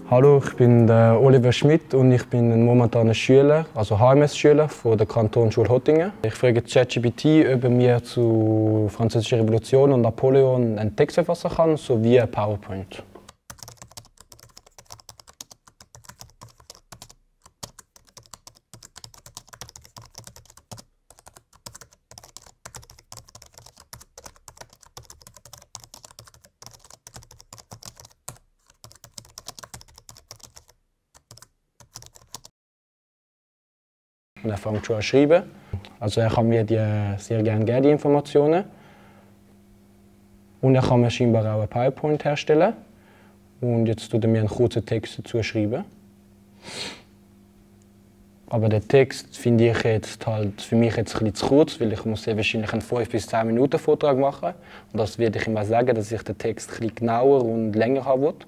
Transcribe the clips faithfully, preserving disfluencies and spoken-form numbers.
Hallo, ich bin der Oliver Schmidt und ich bin ein momentaner Schüler, also H M S-Schüler von der Kantonsschule Hottingen. Ich frage ChatGPT, ob er mir zur Französischen Revolution und Napoleon einen Text verfassen kann, sowie ein PowerPoint. Und er fängt schon an zu schreiben. Also er kann mir die sehr gerne geben, die Informationen. Und er kann mir scheinbar auch ein PowerPoint herstellen. Und jetzt tut er mir einen kurzen Text dazu schreiben. Aber der Text finde ich jetzt halt für mich jetzt ein bisschen zu kurz, weil ich muss sehr wahrscheinlich einen fünf bis zehn Minuten Vortrag machen. Und das werde ich ihm auch sagen, dass ich den Text ein bisschen genauer und länger haben will.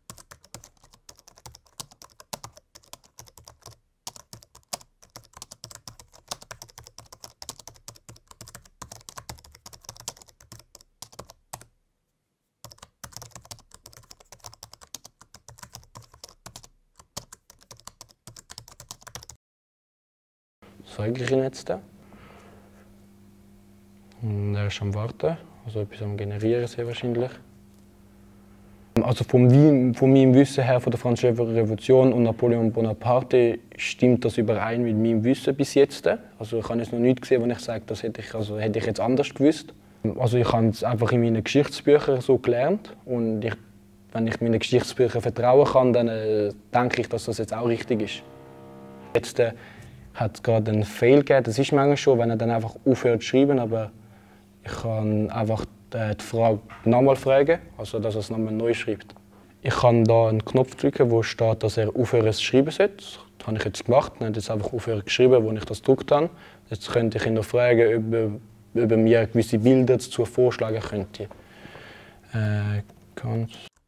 Das sage ich Ihnen jetzt. Und er ist am Warten, also etwas am Generieren sehr wahrscheinlich. Also von, von meinem Wissen her von der Französischen Revolution und Napoleon Bonaparte stimmt das überein mit meinem Wissen bis jetzt. Also ich habe jetzt noch nichts gesehen, wo ich sage, das hätte ich, also hätte ich jetzt anders gewusst. Also ich habe es einfach in meinen Geschichtsbüchern so gelernt und ich, wenn ich meinen Geschichtsbüchern vertrauen kann, dann äh, denke ich, dass das jetzt auch richtig ist. Jetzt, äh, hat es gerade einen Fail gegeben. Das ist manchmal schon, wenn er dann einfach aufhört zu schreiben, aber ich kann einfach die Frage nochmal fragen, also dass er es nochmal neu schreibt. Ich kann da einen Knopf drücken, wo steht, dass er aufhören zu schreiben sollte. Das habe ich jetzt gemacht, er hat jetzt einfach aufhören geschrieben, wo ich das gedrückt habe. Jetzt könnte ich ihn noch fragen, ob er, ob er mir gewisse Bilder dazu vorschlagen könnte. Äh, ganz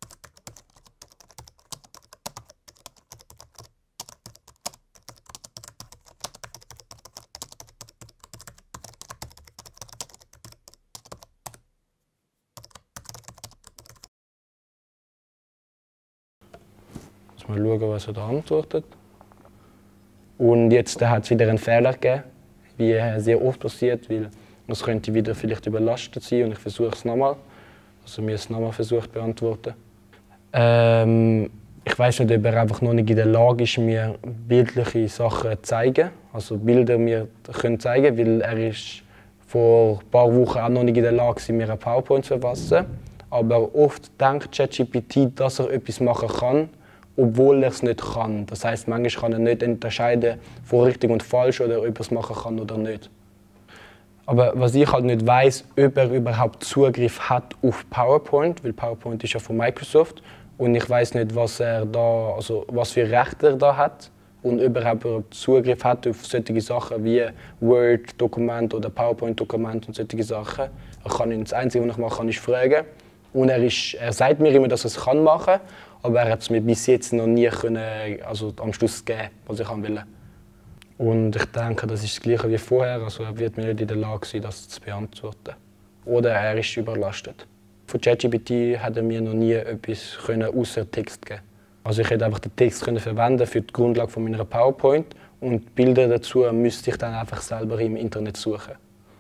Mal schauen, was er da antwortet. Und jetzt hat es wieder einen Fehler gegeben, wie sehr oft passiert, weil es könnte wieder vielleicht überlastet sein und ich versuche es nochmal. Also mir es nochmal versucht zu beantworten. Ähm, ich weiß nicht, ob er einfach noch nicht in der Lage ist, mir bildliche Sachen zu zeigen, also Bilder mir können zeigen, weil er ist vor ein paar Wochen auch noch nicht in der Lage, mir ein PowerPoint zu verfassen. Aber oft denkt ChatGPT, dass er etwas machen kann, obwohl er es nicht kann. Das heisst, manchmal kann er nicht unterscheiden von richtig und falsch oder ob er es machen kann oder nicht. Aber was ich halt nicht weiss, ob er überhaupt Zugriff hat auf PowerPoint, weil PowerPoint ist ja von Microsoft und ich weiss nicht, was er da, also was für Rechte er da hat und ob er überhaupt Zugriff hat auf solche Sachen wie Word-Dokument oder PowerPoint-Dokument und solche Sachen. Er kann ihn, das Einzige, was ich machen kann, ist fragen. Und er, ist, er sagt mir immer, dass er es kann machen kann, aber er hat es mir bis jetzt noch nie können, also am Schluss geben, was ich will. Und ich denke, das ist das Gleiche wie vorher, also er wird mir nicht in der Lage sein, das zu beantworten. Oder er ist überlastet. Von ChatGPT hat er mir noch nie etwas können, außer Text geben. Also ich hätte einfach den Text können verwenden für die Grundlage von meiner PowerPoint und Bilder dazu müsste ich dann einfach selber im Internet suchen.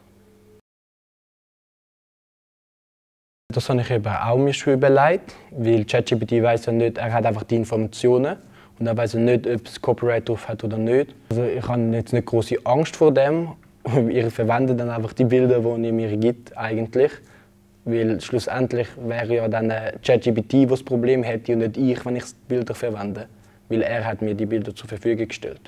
Das habe ich eben auch mir schon überlegt, weil ChatGPT weiss ja nicht, er hat einfach die Informationen und er weiss ja nicht, ob es Copyright drauf hat oder nicht. Also ich habe jetzt nicht große Angst vor dem. Ich verwende dann einfach die Bilder, die er mir gibt, eigentlich. Weil schlussendlich wäre ja dann ChatGPT, das das Problem hätte und nicht ich, wenn ich die Bilder verwende. Weil er hat mir die Bilder zur Verfügung gestellt.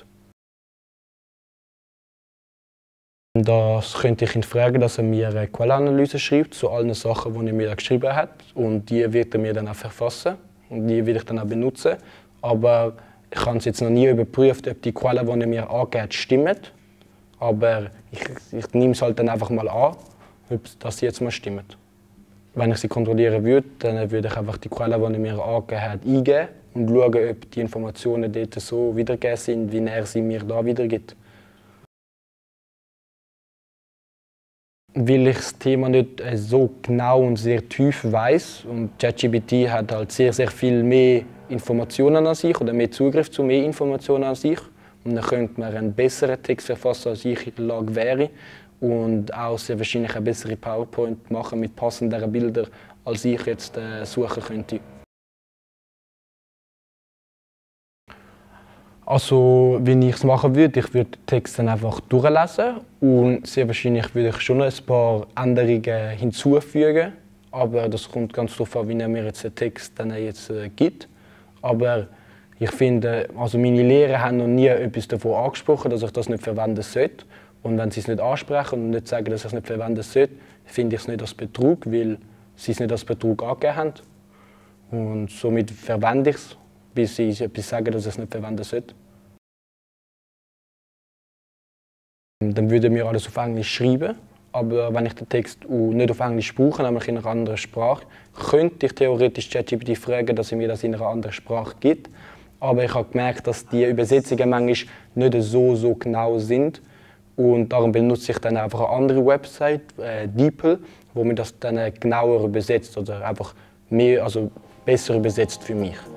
Das könnte ich ihn fragen, dass er mir eine Quellenanalyse schreibt zu allen Sachen, die er mir geschrieben hat. Und die wird er mir dann auch verfassen. Und die will ich dann auch benutzen. Aber ich habe es jetzt noch nie überprüft, ob die Quellen, die er mir angibt, stimmen. Aber ich, ich nehme es halt dann einfach mal an, ob das jetzt mal stimmt. Wenn ich sie kontrollieren würde, dann würde ich einfach die Quellen, die er mir angegeben hat, eingeben und schauen, ob die Informationen dort so wiedergegeben sind, wie er sie mir da wiedergibt. Weil ich das Thema nicht so genau und sehr tief weiss und ChatGPT hat halt sehr, sehr viel mehr Informationen an sich oder mehr Zugriff zu mehr Informationen an sich. Und dann könnte man einen besseren Text verfassen, als ich in der Lage wäre. Und auch sehr wahrscheinlich eine bessere PowerPoint machen mit passenderen Bildern, als ich jetzt äh, suchen könnte. Also, wie ich es machen würde, ich würde den Text dann einfach durchlesen und sehr wahrscheinlich würde ich schon ein paar Änderungen hinzufügen. Aber das kommt ganz darauf an, wie er mir jetzt den Text dann jetzt äh, gibt. Aber ich finde, also meine Lehrer haben noch nie etwas davon angesprochen, dass ich das nicht verwenden sollte. Und wenn sie es nicht ansprechen und nicht sagen, dass ich es nicht verwenden sollte, finde ich es nicht als Betrug, weil sie es nicht als Betrug angegeben haben. Und somit verwende ich es, bis sie etwas sagen, dass ich es nicht verwenden sollte. Dann würde mir alles auf Englisch schreiben. Aber wenn ich den Text nicht auf Englisch brauche, nämlich in einer anderen Sprache, könnte ich theoretisch ChatGPT fragen, dass er mir das in einer anderen Sprache gibt. Aber ich habe gemerkt, dass die Übersetzungen manchmal nicht so, so genau sind. Und darum benutze ich dann einfach eine andere Website, äh, DeepL, wo mir das dann genauer übersetzt oder einfach mehr, also besser übersetzt für mich.